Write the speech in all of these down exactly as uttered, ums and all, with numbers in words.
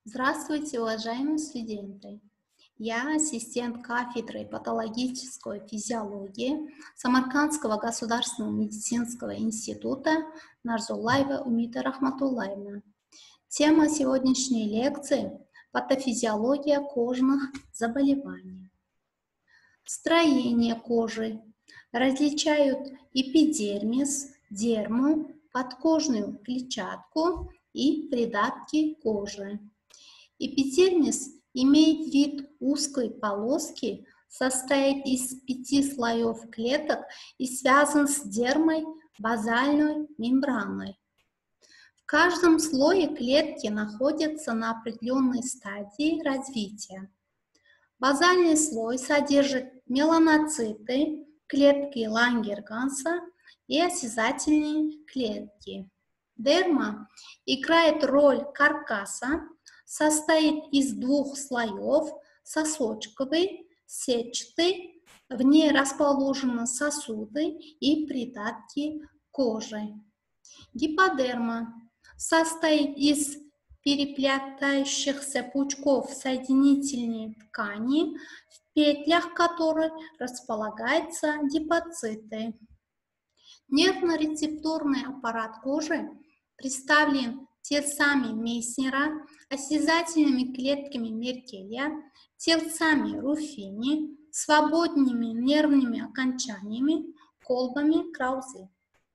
Здравствуйте, уважаемые студенты! Я ассистент кафедры патологической физиологии Самаркандского государственного медицинского института Нарзуллаева Умита Рахматуллаевна. Тема сегодняшней лекции – патофизиология кожных заболеваний. Строение кожи различают эпидермис, дерму, подкожную клетчатку и придатки кожи. Эпидермис имеет вид узкой полоски, состоит из пяти слоев клеток и связан с дермой базальной мембраной. В каждом слое клетки находятся на определенной стадии развития. Базальный слой содержит меланоциты, клетки Лангерганса и осязательные клетки. Дерма играет роль каркаса, состоит из двух слоев: сосочковый, сетчатый, в ней расположены сосуды и придатки кожи. Гиподерма состоит из переплетающихся пучков соединительной ткани, в петлях которой располагаются гепатоциты. Нервно-рецепторный аппарат кожи представлен телцами Мейснера, осязательными клетками Меркелия, телцами Руффини, свободными нервными окончаниями, колбами Краузе.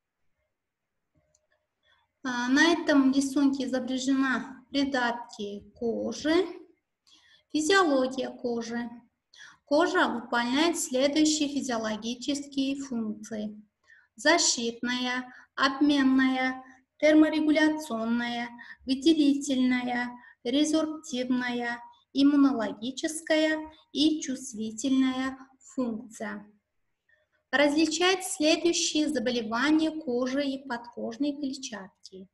На этом рисунке изображена придатки кожи. Физиология кожи. Кожа выполняет следующие физиологические функции: защитная, обменная, терморегуляционная, выделительная, резорптивная, иммунологическая и чувствительная функция. Различает следующие заболевания кожи и подкожной клетчатки: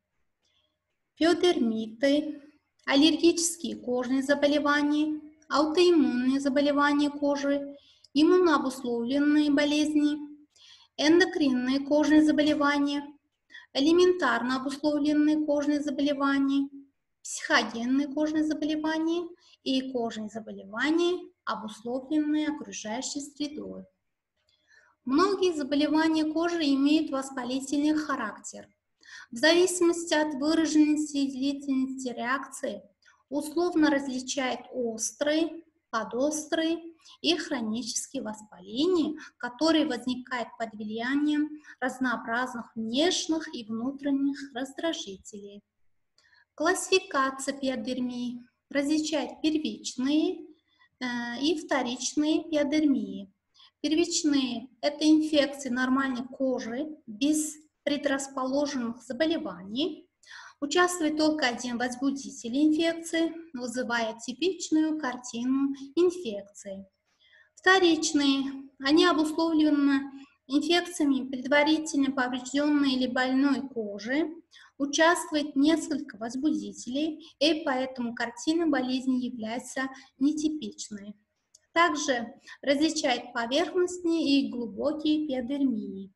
пиодермиты, аллергические кожные заболевания, аутоиммунные заболевания кожи, иммунообусловленные болезни, эндокринные кожные заболевания, элементарно обусловленные кожные заболевания, психогенные кожные заболевания и кожные заболевания, обусловленные окружающей средой. Многие заболевания кожи имеют воспалительный характер. В зависимости от выраженности и длительности реакции условно различают острые, подострые и хронические воспаления, которые возникают под влиянием разнообразных внешних и внутренних раздражителей. Классификация пиодермии различает первичные э, и вторичные пиодермии. Первичные – это инфекции нормальной кожи без предрасположенных заболеваний. Участвует только один возбудитель инфекции, вызывая типичную картину инфекции. Вторичные – они обусловлены инфекциями предварительно поврежденной или больной кожи. Участвует несколько возбудителей, и поэтому картина болезни является нетипичной. Также различает поверхностные и глубокие пиодермии.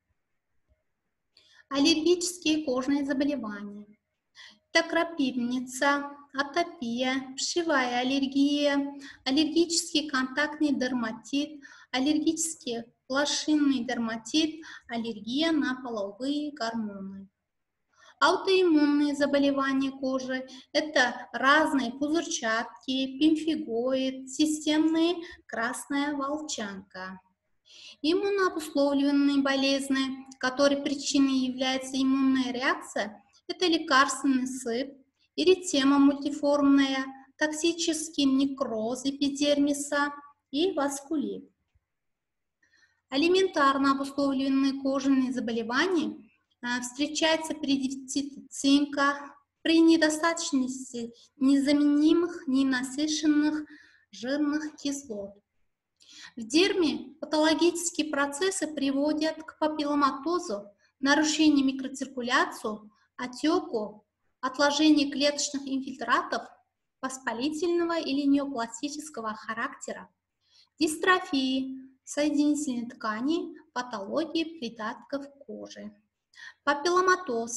Аллергические кожные заболевания. Это крапивница, атопия, пшевая аллергия, аллергический контактный дерматит, аллергический блошинный дерматит, аллергия на половые гормоны. Аутоиммунные заболевания кожи – это разные пузырчатки, пемфигоид, системная красная волчанка. Иммунообусловленные болезни, которой причиной является иммунная реакция, это лекарственный сыпь, эритема мультиформная, токсический некроз эпидермиса и васкулит. Элементарно обусловленные кожные заболевания встречаются при дефиците цинка, при недостаточности незаменимых, ненасыщенных жирных кислот. В дерме патологические процессы приводят к папилломатозу, нарушению микроциркуляции, отеку, отложению клеточных инфильтратов воспалительного или неопластического характера, дистрофии соединительной ткани, патологии придатков кожи. Папилломатоз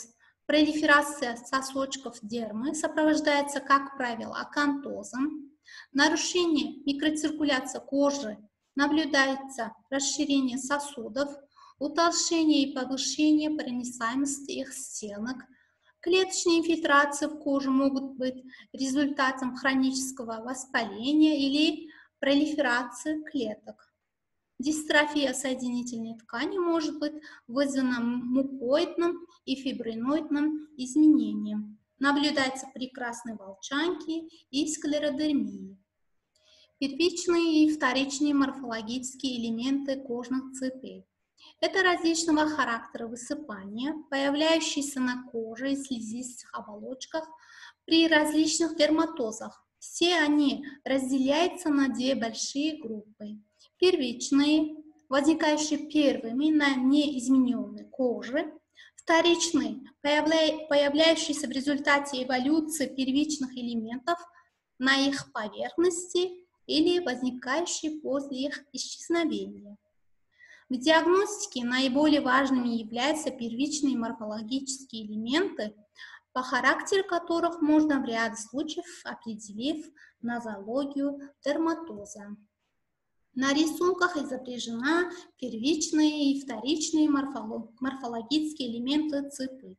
Пролиферация сосочков дермы сопровождается, как правило, акантозом. Нарушение микроциркуляции кожи, наблюдается расширение сосудов, утолщение и повышение проницаемости их стенок. Клеточные инфильтрации в коже могут быть результатом хронического воспаления или пролиферации клеток. Дистрофия соединительной ткани может быть вызвана мукоидным и фибриноидным изменением. Наблюдается при красной волчанке и склеродермии. Первичные и вторичные морфологические элементы кожных цепей. Это различного характера высыпания, появляющиеся на коже и слизистых оболочках при различных дерматозах. Все они разделяются на две большие группы. Первичные, возникающие первыми на неизмененной коже. Вторичные, появля... появляющиеся в результате эволюции первичных элементов на их поверхности или возникающие после их исчезновения. В диагностике наиболее важными являются первичные морфологические элементы, по характеру которых можно в ряде случаев определив нозологию дерматоза. На рисунках изображена первичные и вторичные морфологические элементы цепи.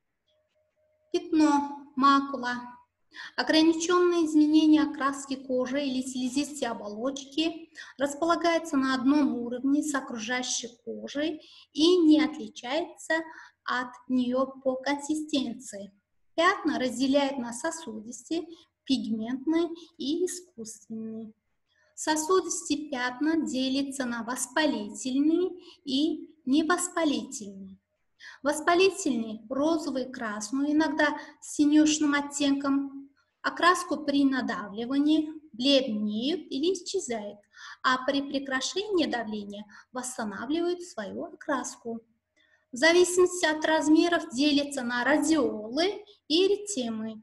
Пятно, макула. Ограниченные изменения окраски кожи или слизистой оболочки располагаются на одном уровне с окружающей кожей и не отличается от нее по консистенции. Пятна разделяют на сосудистые, пигментные и искусственные. Сосудистые пятна делятся на воспалительные и невоспалительные. Воспалительные – розовый, красную, иногда с синюшным оттенком. Окраску при надавливании бледнеют или исчезают, а при прекращении давления восстанавливают свою окраску. В зависимости от размеров делятся на радиолы и эритемы.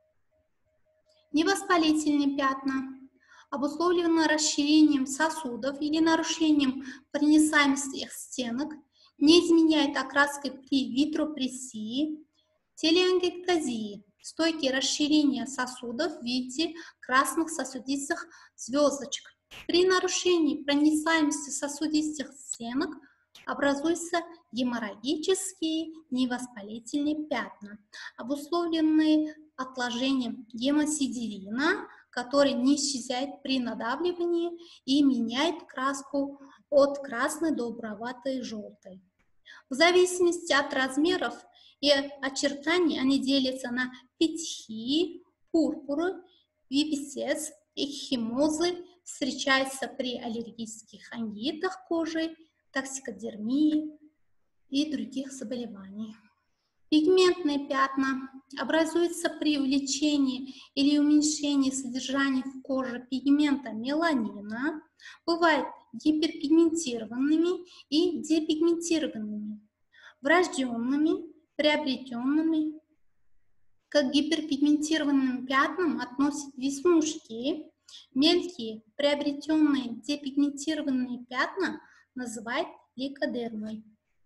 Невоспалительные пятна обусловлены расширением сосудов или нарушением проницаемости их стенок, не изменяет окраской при витропрессии, телеангиектазии, стойкие расширения сосудов в виде красных сосудистых звездочек. При нарушении проницаемости сосудистых стенок образуются геморрагические невоспалительные пятна, обусловленные отложением гемосидерина, который не исчезает при надавливании и меняет краску от красной до буроватой желтой. В зависимости от размеров и очертаний они делятся на петхии, пурпуры, виписец, экхимозы, встречаются при аллергических ангитах кожи, токсикодермии и других заболеваниях. Пигментные пятна образуются при увеличении или уменьшении содержания в коже пигмента меланина, бывают гиперпигментированными и депигментированными, врожденными, приобретенными. К гиперпигментированным пятнам относят веснушки, мелкие приобретенные депигментированные пятна называют лейкодермой.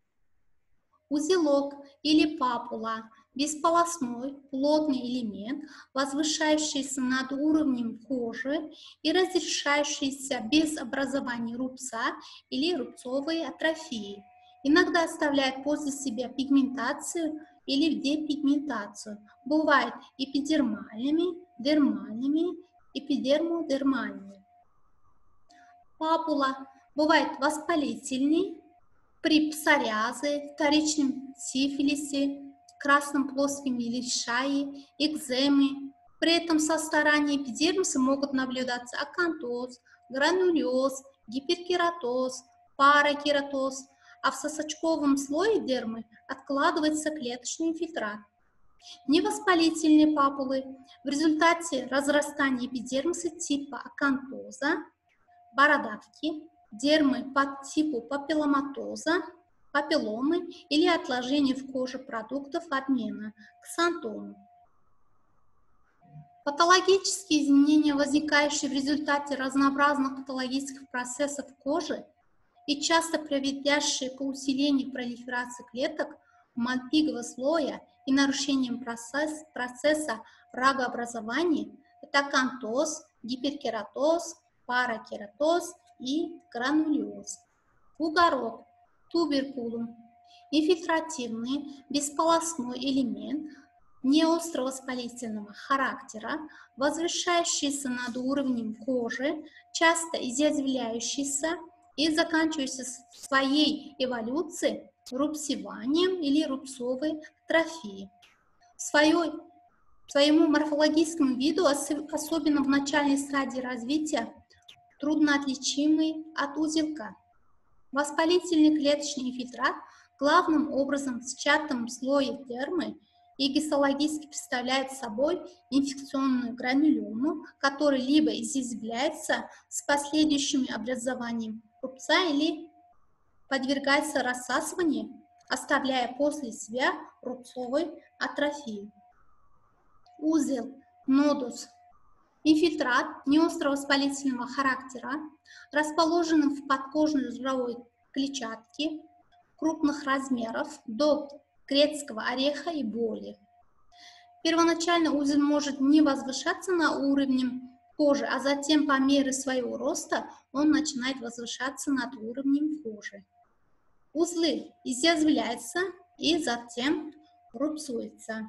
Узелок или папула – бесполосной плотный элемент, возвышающийся над уровнем кожи и разрешающийся без образования рубца или рубцовой атрофии. Иногда оставляет после себя пигментацию или депигментацию. Бывают эпидермальными, дермальными, эпидермодермальными. Папула бывает воспалительный при псориазе, вторичном сифилисе, красном плоском лишае, экземе. При этом со стороны эпидермиса могут наблюдаться акантоз, гранулез, гиперкератоз, паракератоз, а в сосочковом слое дермы откладывается клеточный инфильтрат. Невоспалительные папулы в результате разрастания эпидермиса типа акантоза, бородавки, дермы по типу папилломатоза, папилломы или отложения в коже продуктов обмена, ксантомы. Патологические изменения, возникающие в результате разнообразных патологических процессов кожи и часто приводящие к усилению пролиферации клеток, мальпигового слоя и нарушением процесс, процесса рагообразования – это акантоз, гиперкератоз, паракератоз и гранулеоз. Бугорок, туберкулум, инфильтративный бесполосной элемент неострого воспалительного характера, возвышающийся над уровнем кожи, часто изъязвляющийся и заканчивающийся своей эволюцией рубцеванием или рубцовой атрофией. Своей, своему морфологическому виду, особенно в начальной стадии развития, трудно отличимый от узелка. Воспалительный клеточный инфильтрат главным образом в сетчатом слое дермы и гистологически представляет собой инфекционную гранулему, которая либо изъязвляется с последующим образованием рубца или подвергается рассасыванию, оставляя после себя рубцовой атрофию. Узел, нодус, инфильтрат неострого воспалительного характера, расположенный в подкожной жировой клетчатке крупных размеров до грецкого ореха и боли. Первоначально узел может не возвышаться на уровне кожи, а затем по мере своего роста он начинает возвышаться над уровнем кожи. Узлы изъязвляются и затем рубцуются.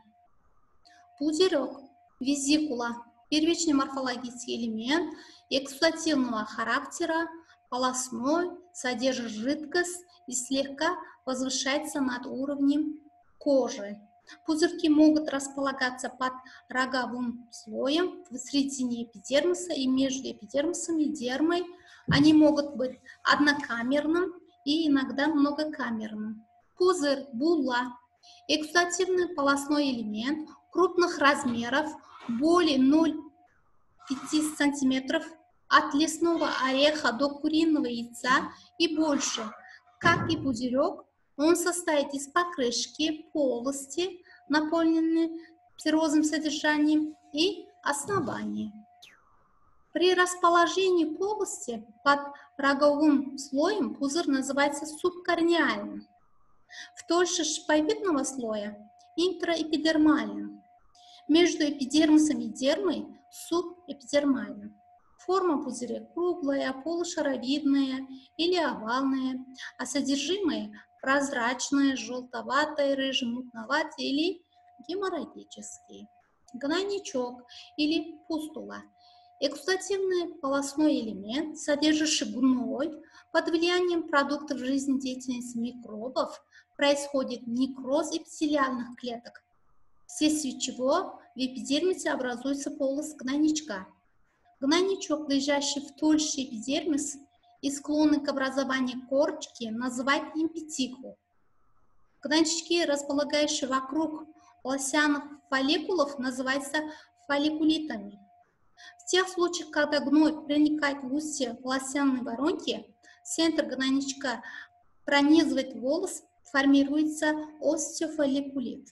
Пузырек, визикула, первичный морфологический элемент эксудативного характера, полостной, содержит жидкость и слегка возвышается над уровнем кожи. Пузырьки могут располагаться под роговым слоем в середине эпидермиса и между эпидермисом и дермой. Они могут быть однокамерным и иногда многокамерным. Пузырь, булла, эксудативный полостной элемент крупных размеров, более ноль целых пять десятых сантиметров, от лесного ореха до куриного яйца и больше. Как и пузырек, он состоит из покрышки, полости, наполненной циррозным содержанием, и основания. При расположении полости под роговым слоем пузырь называется субкорниальным. В толще шиповидного слоя – интраэпидермальным. Между эпидермисом и дермой – субэпидермальным. Форма пузыря круглая, полушаровидная или овальная, а содержимое прозрачное, желтоватое, рыже-мутноватое или геморрагический. Гнойничок или пустула. Эксудативный полостной элемент, содержащий гной, под влиянием продуктов жизнедеятельности микробов происходит некроз эпителиальных клеток, вследствие чего в эпидермисе образуется полость гнойничка. Гнойничок, лежащий в толще эпидермиса и склонный к образованию корочки, называют импетикул. Гнойнички, располагающие вокруг волосяных фолликулов, называются фолликулитами. В тех случаях, когда гной проникает в устье волосяной воронки, центр гнойничка пронизывает волос, формируется остеофолликулит.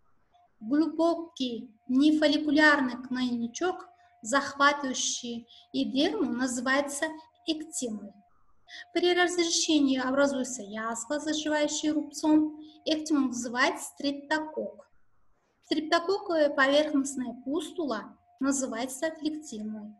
Глубокий нефолликулярный гнойничок, захватывающий эдерму, называется эктимой. При разрешении образуется язва, заживающая рубцом. Эктиму вызывает стрептокок. Стрептококковая поверхностная пустула называется флектимой.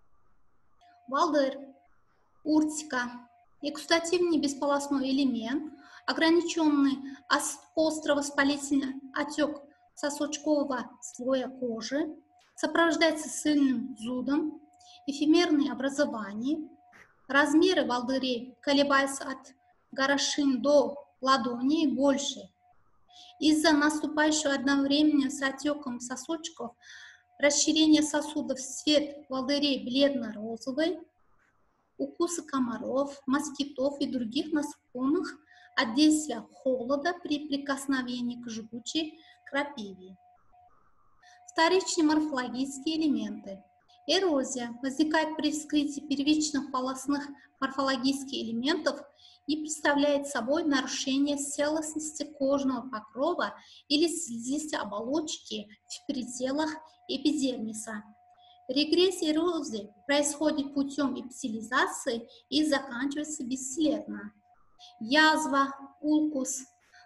Волдырь, уртика, эксудативный бесполосной элемент, ограниченный островоспалительный отек сосочкового слоя кожи, сопровождается сильным зудом, эфемерные образования. Размеры волдырей колебаются от горошин до ладони и больше. Из-за наступающего одновременно с отеком сосочков расширение сосудов цвет волдырей бледно-розовый, укусы комаров, москитов и других насекомых от действия холода при прикосновении к жгучей крапиве. Вторичные морфологические элементы. Эрозия возникает при вскрытии первичных полостных морфологических элементов и представляет собой нарушение целостности кожного покрова или слизистой оболочки в пределах эпидермиса. Регресс эрозии происходит путем эпителизации и заканчивается бесследно. Язва, укус,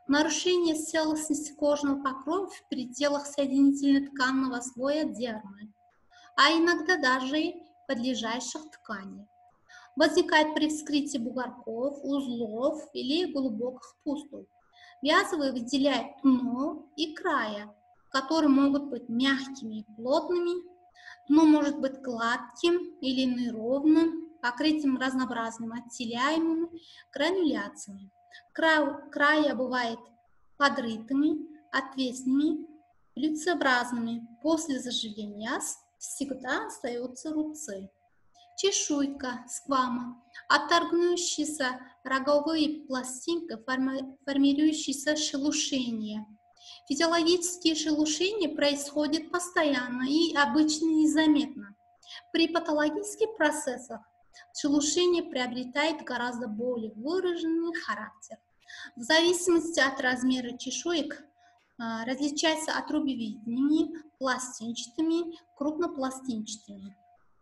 нарушение целостности кожного покрова в пределах соединительно-тканного слоя дермы, а иногда даже и подлежащих тканей. Возникает при вскрытии бугорков, узлов или глубоких пустул. Вязовые выделяют дно и края, которые могут быть мягкими и плотными. Дно может быть гладким или неровным, покрытием разнообразными отселяемыми грануляциями. Края, края бывают подрытыми, отвесными, лицеобразными. После заживления язв всегда остаются рубцы. Чешуйка, сквама, отторгнущиеся роговые пластинки, формирующиеся шелушения. Физиологические шелушения происходят постоянно и обычно незаметно. При патологических процессах шелушение приобретает гораздо более выраженный характер. В зависимости от размера чешуек различаются отрубевидными, пластинчатыми, крупнопластинчатыми.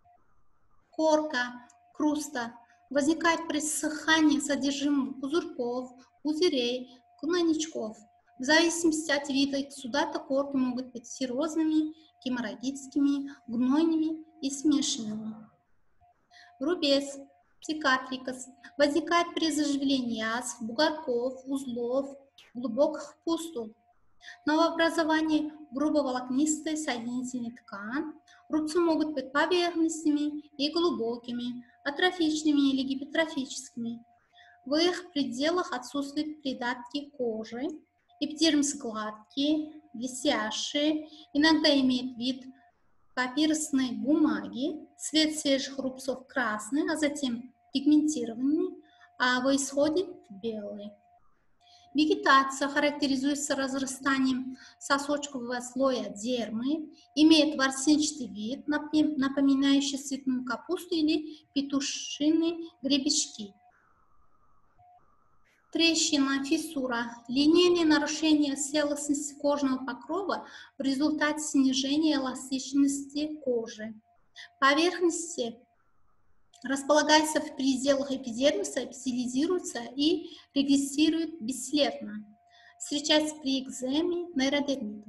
Корка, круста возникает при ссыхании содержимого пузырьков, пузырей, гнойничков. В зависимости от вида эксудата корки могут быть серозными, геморрагическими, гнойными и смешанными. Рубец, цикатрикос возникает при заживлении язв, бугорков, узлов, глубоких пустул. Новообразование грубоволокнистой соединительной ткани. Рубцы могут быть поверхностными и глубокими, атрофичными или гипертрофическими. В их пределах отсутствуют придатки кожи. Эпидермис гладкий, висящий, иногда имеет вид папирусной бумаги. Цвет свежих рубцов красный, а затем пигментированный, а в исходе белый. Вегетация характеризуется разрастанием сосочкового слоя дермы, имеет ворсинчатый вид, напоминающий цветную капусту или петушиные гребешки. Трещина, фиссура, линейные нарушения целостности кожного покрова в результате снижения эластичности кожи. Поверхности располагается в пределах эпидермиса, эпителизируется и регрессирует бесследно. Встречается при экземе, нейродермите.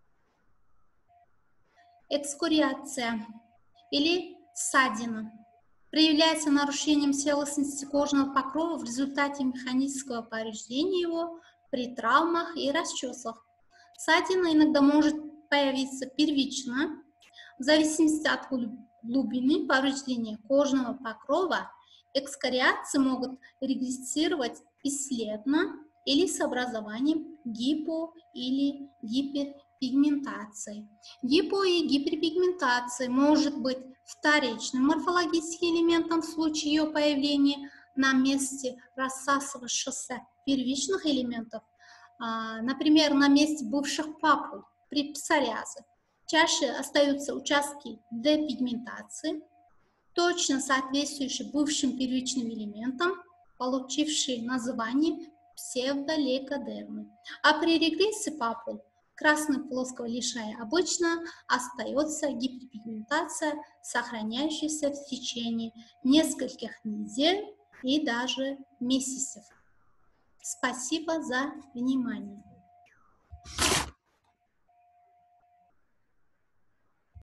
Экскориация или ссадина проявляется нарушением целостности кожного покрова в результате механического повреждения его при травмах и расчесах. Ссадина иногда может появиться первично, в зависимости от глубины повреждения кожного покрова. Экскориации могут регрессировать бесследно или с образованием гипо- или гиперпигментации. Гипо- и гиперпигментация может быть вторичным морфологическим элементом в случае ее появления на месте рассасывающихся первичных элементов, например, на месте бывших папул при псориазе. Чаще остаются участки депигментации, точно соответствующие бывшим первичным элементам, получившие название псевдолейкодермы. А при регрессии папул красного плоского лишая обычно остается гиперпигментация, сохраняющаяся в течение нескольких недель и даже месяцев. Спасибо за внимание.